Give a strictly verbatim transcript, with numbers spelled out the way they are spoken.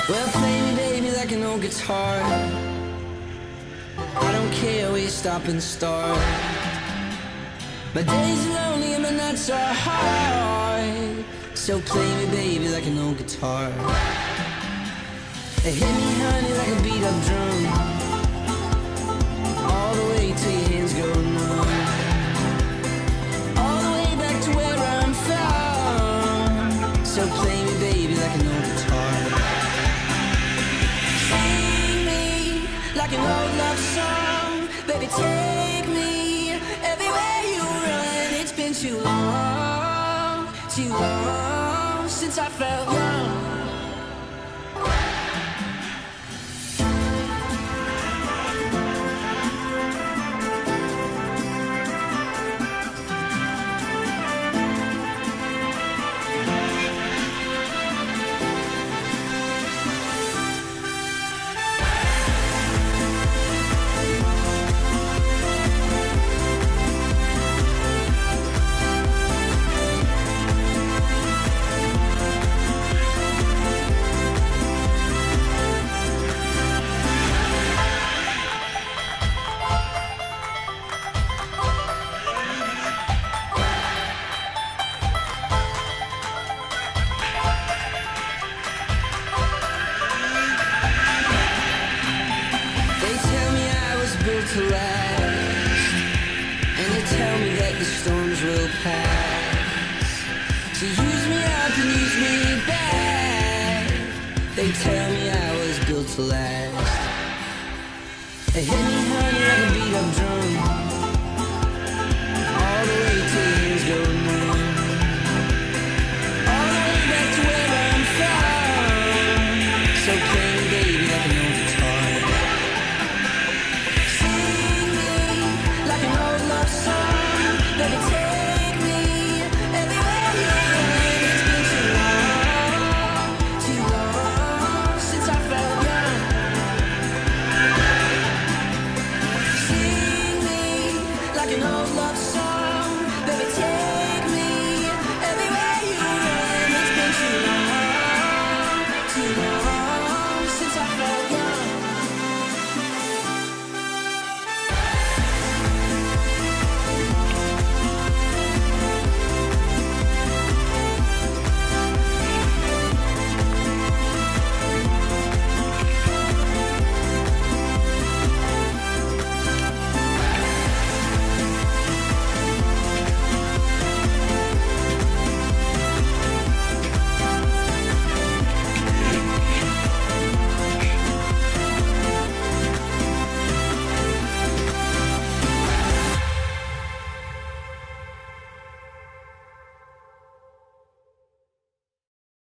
Well, play me, baby, like an old guitar. I don't care where you stop and start. My days are lonely and my nights are hard. So play me, baby, like an old guitar. Hit me, honey, like a beat-up drum, all the way till your hands go numb, all the way back to where I'm from. So play me, baby, like an old guitar. Sing me like an old love song. Baby, take me everywhere you run. It's been too long, too long since I felt young. To last, and they tell me that the storms will pass. So use me up and use me back. They tell me I was built to last. They hit me, honey, like a beat-up drum, all the way till your hands go